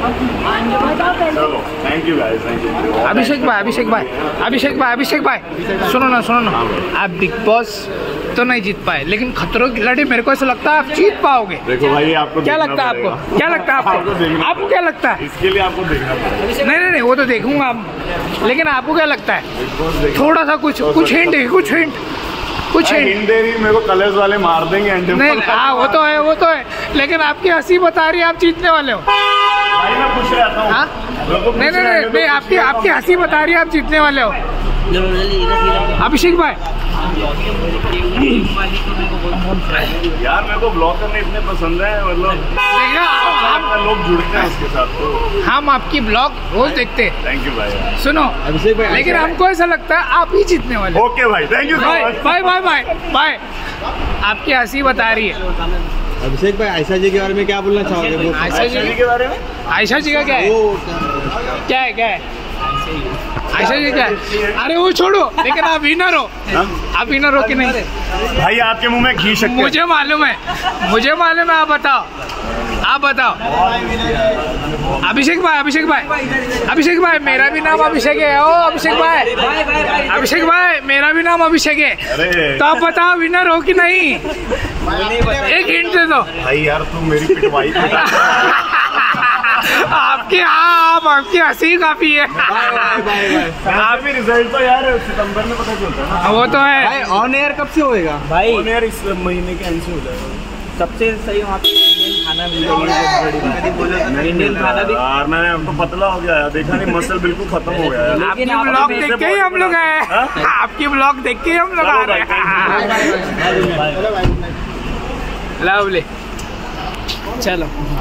चलो thank you guys, thank you. Abhishek भाई सुनो ना आप बिग बॉस तो नहीं जीत पाए, लेकिन खतरों की लड़ाई मेरे को ऐसा लगता है आप जीत पाओगे। देखो भाई आपको क्या लगता है आपको? आपको क्या लगता है? इसके लिए आपको देखना पड़ेगा। नहीं वो तो देखूंगा, लेकिन आपको क्या लगता है? थोड़ा सा कुछ हिंट हिंट दे रही मेरे को, कलर्स वाले मार देंगे अंडे। नहीं हाँ वो तो है, लेकिन आपकी हंसी बता रही है आप जीतने वाले हो। भाई मैं खुश रहता हूँ। नहीं आपकी हंसी बता रही है आप जीतने वाले हो। अभिषेक भाई यार मेरे को ब्लॉग करने इतने पसंद है, मतलब लोग जुड़ते हैं उसके साथ, तो हम आपकी ब्लॉग रोज देखते हैं। थैंक यू भाई। सुनो अभिषेक भाई, लेकिन हमको ऐसा लगता है आप ही जीतने वाले। ओके भाई, thank you so much. Bye. आपकी हंसी बता रही है। अभिषेक भाई आयशा जी के बारे में क्या बोलना चाहोगे? आयशा जी के बारे में? आयशा जी का क्या है? आयशा जी क्या है? अरे वो छोड़ो, लेकिन आप विनर हो। आप विनर हो कि नहीं? भाई आपके मुंह में घी शक्कर। मुझे मालूम है। आप बताओ। अभिषेक भाई मेरा भी नाम अभिषेक है। ओ अभिषेक भाई मेरा भी नाम अभिषेक है। तो आप बताओ विनर हो कि नहीं? एक हिंट दे दो भाई। यार तू मेरी पिटवाई आपकी हंसी काफी है। काफी रिजल्ट तो यार सितंबर में पता चलता है ना। वो तो है। ऑन एयर कब से होएगा भाई? ऑन एयर इस महीने के एंड से हो जाएगा। सबसे सही वहाँ पे इंडियन खाना मिल जाएगा। इंडियन खाना भी यार मैं तो पतला हो गया यार, देखा नहीं मसल बिल्कुल खत्म हो गया है। आपकी ब्लॉग देख के ही हम लोग आए। आपकी ब्लॉग देख के ही हम लोग आ रहे हैं। लवली चलो।